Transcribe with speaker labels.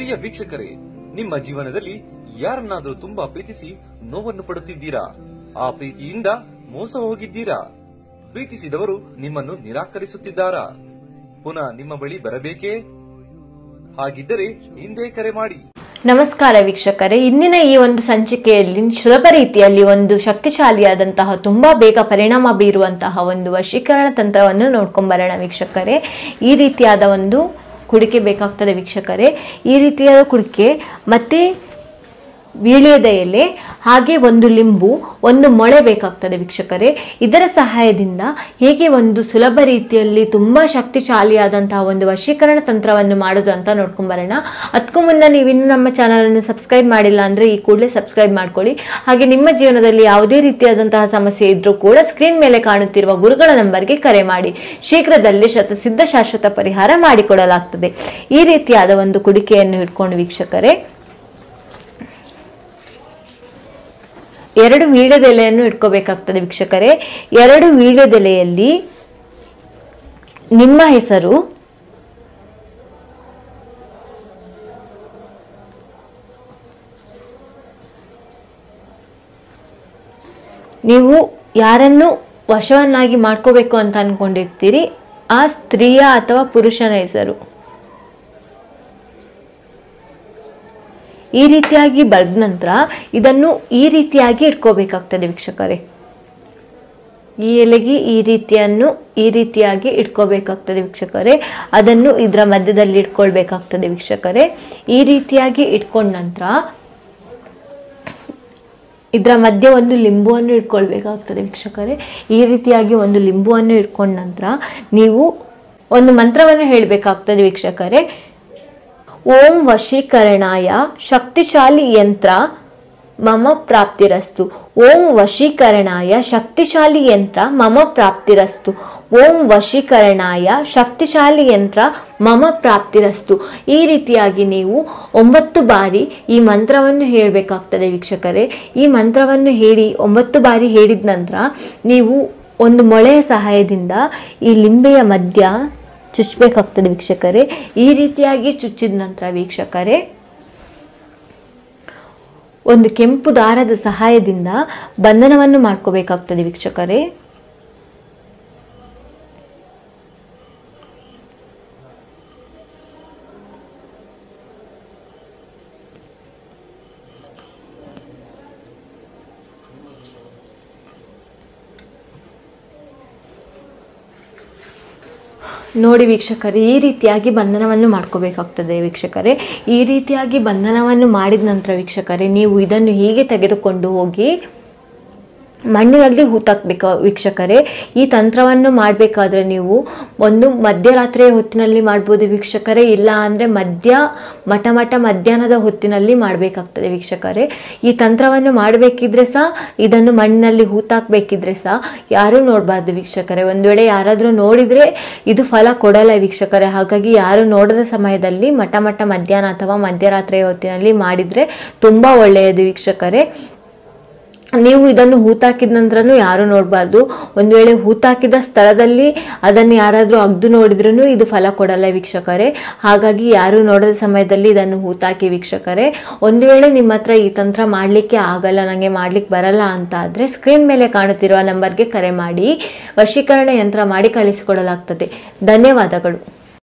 Speaker 1: ಪ್ರಿಯ ವೀಕ್ಷಕರೇ, ನಿಮ್ಮ ಜೀವನದಲ್ಲಿ ಯಾರನ್ನಾದರೂ ತುಂಬಾ ಪ್ರೀತಿಸಿ ನೋವನ್ನು ಪಡುತ್ತಿದ್ದೀರಾ? ಆ ಪ್ರೀತಿಯಿಂದ ಮೋಸ ಹೋಗಿದ್ದೀರಾ? ಪ್ರೀತಿಸಿದವರು ನಿಮ್ಮನ್ನು ನಿರಾಕರಿಸುತ್ತಿದ್ದಾರಾ? ಪುನಃ ನಿಮ್ಮ ಬಳಿ ಬರಬೇಕೇ? ಹಾಗಿದ್ದರೆ ಹಿಂದೆ ಕರೆ ಮಾಡಿ.
Speaker 2: ನಮಸ್ಕಾರ ವೀಕ್ಷಕರೇ, ಇಂದಿನ ಈ ಒಂದು ಸಂಚಿಕೆಯಲ್ಲಿ ಸುಲಭ ರೀತಿಯಲ್ಲಿ ಒಂದು ಶಕ್ತಿಶಾಲಿಯಾದಂತಹ ತುಂಬಾ ಬೇಗ ಪರಿಣಾಮ ಬೀರುವಂತಹ ಒಂದು ವಶೀಕರಣ ತಂತ್ರವನ್ನು ನೋಡ್ಕೊಂಡ್ ಬರೋಣ ವೀಕ್ಷಕರೇ. ಈ ರೀತಿಯಾದ ಒಂದು ಕುಡಿಕೆ ಬೇಕಾಗ್ತದೆ ವೀಕ್ಷಕರೇ. ಈ ರೀತಿಯಾದ ಕುಡಿಕೆ ಮತ್ತೆ ವೀಳ್ಯದ ಎಲೆ, ಹಾಗೆ ಒಂದು ಲಿಂಬು, ಒಂದು ಮೊಳೆ ಬೇಕಾಗ್ತದೆ ವೀಕ್ಷಕರೇ. ಇದರ ಸಹಾಯದಿಂದ ಹೇಗೆ ಒಂದು ಸುಲಭ ರೀತಿಯಲ್ಲಿ ತುಂಬಾ ಶಕ್ತಿಶಾಲಿಯಾದಂತಹ ಒಂದು ವಶೀಕರಣ ತಂತ್ರವನ್ನು ಮಾಡೋದು ಅಂತ ನೋಡ್ಕೊಂಡ್ ಬರೋಣ. ಅದಕ್ಕೂ ಮುನ್ನ ನೀವಿನ್ನು ನಮ್ಮ ಚಾನಲ್ ಅನ್ನು ಸಬ್ಸ್ಕ್ರೈಬ್ ಮಾಡಿಲ್ಲ ಅಂದ್ರೆ ಈ ಕೂಡಲೇ ಸಬ್ಸ್ಕ್ರೈಬ್ ಮಾಡ್ಕೊಳ್ಳಿ. ಹಾಗೆ ನಿಮ್ಮ ಜೀವನದಲ್ಲಿ ಯಾವುದೇ ರೀತಿಯಾದಂತಹ ಸಮಸ್ಯೆ ಇದ್ರೂ ಕೂಡ ಸ್ಕ್ರೀನ್ ಮೇಲೆ ಕಾಣುತ್ತಿರುವ ಗುರುಗಳ ನಂಬರ್ಗೆ ಕರೆ ಮಾಡಿ. ಶೀಘ್ರದಲ್ಲೇ ಶತಸಿದ್ಧ ಶಾಶ್ವತ ಪರಿಹಾರ ಮಾಡಿಕೊಡಲಾಗ್ತದೆ. ಈ ರೀತಿಯಾದ ಒಂದು ಕುಡಿಕೆಯನ್ನು ಇಟ್ಕೊಂಡು ವೀಕ್ಷಕರೇ, 2 ವೀಳ್ಯದೆಲೆಯನ್ನು ಇಟ್ಕೋಬೇಕಾಗ್ತದೆ ವೀಕ್ಷಕರೇ. 2 ವೀಳ್ಯದೆಲೆಯಲ್ಲಿ ನಿಮ್ಮ ಹೆಸರು, ನೀವು ಯಾರನ್ನು ವಶವನ್ನಾಗಿ ಮಾಡ್ಕೋಬೇಕು ಅಂತ ಅನ್ಕೊಂಡಿರ್ತೀರಿ ಆ ಸ್ತ್ರೀಯ ಅಥವಾ ಪುರುಷನ ಹೆಸರು ಈ ರೀತಿಯಾಗಿ ಬರೆದ ನಂತರ ಇದನ್ನು ಈ ರೀತಿಯಾಗಿ ಇಟ್ಕೋಬೇಕಾಗ್ತದೆ ವೀಕ್ಷಕರೇ. ಈ ಎಲೆಗೆ ಈ ರೀತಿಯಾಗಿ ಇಟ್ಕೋಬೇಕಾಗ್ತದೆ ವೀಕ್ಷಕರೇ. ಅದನ್ನು ಇದರ ಮಧ್ಯದಲ್ಲಿ ಇಟ್ಕೊಳ್ಬೇಕಾಗ್ತದೆ ವೀಕ್ಷಕರೇ. ಈ ರೀತಿಯಾಗಿ ಇಟ್ಕೊಂಡ ನಂತರ ಇದರ ಮಧ್ಯೆ ಒಂದು ಲಿಂಬುವನ್ನು ಇಟ್ಕೊಳ್ಬೇಕಾಗ್ತದೆ ವೀಕ್ಷಕರೇ. ಈ ರೀತಿಯಾಗಿ ಒಂದು ಲಿಂಬುವನ್ನು ಇಟ್ಕೊಂಡ ನಂತರ ನೀವು ಒಂದು ಮಂತ್ರವನ್ನು ಹೇಳಬೇಕಾಗ್ತದೆ ವೀಕ್ಷಕರೇ. ಓಂ ವಶೀಕರಣಾಯ ಶಕ್ತಿಶಾಲಿ ಯಂತ್ರ ಮಮ ಪ್ರಾಪ್ತಿರಸ್ತು. ಓಂ ವಶೀಕರಣಾಯ ಶಕ್ತಿಶಾಲಿ ಯಂತ್ರ ಮಮ ಪ್ರಾಪ್ತಿರಸ್ತು. ಓಂ ವಶೀಕರಣಾಯ ಶಕ್ತಿಶಾಲಿ ಯಂತ್ರ ಮಮ ಪ್ರಾಪ್ತಿರಸ್ತು. ಈ ರೀತಿಯಾಗಿ ನೀವು 9 ಬಾರಿ ಈ ಮಂತ್ರವನ್ನು ಹೇಳಬೇಕಾಗ್ತದೆ ವೀಕ್ಷಕರೇ. ಈ ಮಂತ್ರವನ್ನು ಹೇಳಿ 9 ಬಾರಿ ಹೇಳಿದ ನಂತರ ನೀವು ಒಂದು ಮೊಳೆಯ ಸಹಾಯದಿಂದ ಈ ಲಿಂಬೆಯ ಮಧ್ಯ ಚುಚ್ಚಬೇಕಾಗ್ತದೆ ವೀಕ್ಷಕರೇ. ಈ ರೀತಿಯಾಗಿ ಚುಚ್ಚಿದ ನಂತರ ವೀಕ್ಷಕರೇ ಒಂದು ಕೆಂಪು ದಾರದ ಸಹಾಯದಿಂದ ಬಂಧನವನ್ನು ಮಾಡ್ಕೋಬೇಕಾಗ್ತದೆ ವೀಕ್ಷಕರೇ. ನೋಡಿ ವೀಕ್ಷಕರೇ, ಈ ರೀತಿಯಾಗಿ ಬಂಧನವನ್ನು ಮಾಡ್ಕೋಬೇಕಾಗ್ತದೆ ವೀಕ್ಷಕರೇ. ಈ ರೀತಿಯಾಗಿ ಬಂಧನವನ್ನು ಮಾಡಿದ ನಂತರ ವೀಕ್ಷಕರೇ ನೀವು ಇದನ್ನು ಹೀಗೆ ತೆಗೆದುಕೊಂಡು ಹೋಗಿ ಮಣ್ಣಿನಲ್ಲಿ ಹೂತಾಕ್ಬೇಕು ವೀಕ್ಷಕರೇ. ಈ ತಂತ್ರವನ್ನು ಮಾಡಬೇಕಾದ್ರೆ ನೀವು ಒಂದು ಮಧ್ಯರಾತ್ರಿಯ ಹೊತ್ತಿನಲ್ಲಿ ಮಾಡ್ಬೋದು ವೀಕ್ಷಕರೇ, ಇಲ್ಲ ಅಂದರೆ ಮಧ್ಯಾಹ್ನದ ಹೊತ್ತಿನಲ್ಲಿ ಮಾಡಬೇಕಾಗ್ತದೆ ವೀಕ್ಷಕರೇ. ಈ ತಂತ್ರವನ್ನು ಮಾಡಬೇಕಿದ್ರೆ ಸಹ ಇದನ್ನು ಮಣ್ಣಿನಲ್ಲಿ ಹೂತಾಕ್ಬೇಕಿದ್ರೆ ಸಹ ಯಾರೂ ನೋಡಬಾರ್ದು ವೀಕ್ಷಕರೇ. ಒಂದು ವೇಳೆ ಯಾರಾದರೂ ನೋಡಿದರೆ ಇದು ಫಲ ಕೊಡಲ್ಲ ವೀಕ್ಷಕರೇ. ಹಾಗಾಗಿ ಯಾರು ನೋಡದ ಸಮಯದಲ್ಲಿ ಮಧ್ಯಾಹ್ನ ಅಥವಾ ಮಧ್ಯರಾತ್ರಿಯ ಹೊತ್ತಿನಲ್ಲಿ ಮಾಡಿದರೆ ತುಂಬ ಒಳ್ಳೆಯದು ವೀಕ್ಷಕರೇ. ನೀವು ಇದನ್ನು ಹೂತಾಕಿದ ನಂತರನೂ ಯಾರು ನೋಡಬಾರ್ದು. ಒಂದು ವೇಳೆ ಹೂತಾಕಿದ ಸ್ಥಳದಲ್ಲಿ ಅದನ್ನು ಯಾರಾದರೂ ಅಗ್ದು ನೋಡಿದ್ರೂ ಇದು ಫಲ ಕೊಡಲ್ಲ ವೀಕ್ಷಕರೇ. ಹಾಗಾಗಿ ಯಾರು ನೋಡದ ಸಮಯದಲ್ಲಿ ಇದನ್ನು ಹೂತಾಕಿ ವೀಕ್ಷಕರೇ. ಒಂದು ವೇಳೆ ನಿಮ್ಮ ಹತ್ರ ಈ ತಂತ್ರ ಮಾಡಲಿಕ್ಕೆ ಆಗಲ್ಲ, ನನಗೆ ಮಾಡ್ಲಿಕ್ಕೆ ಬರಲ್ಲ ಅಂತ ಆದರೆ ಸ್ಕ್ರೀನ್ ಮೇಲೆ ಕಾಣುತ್ತಿರುವ ನಂಬರ್ಗೆ ಕರೆ ಮಾಡಿ ವಶೀಕರಣ ಯಂತ್ರ ಮಾಡಿ ಕಳಿಸಿಕೊಡಲಾಗ್ತದೆ. ಧನ್ಯವಾದಗಳು.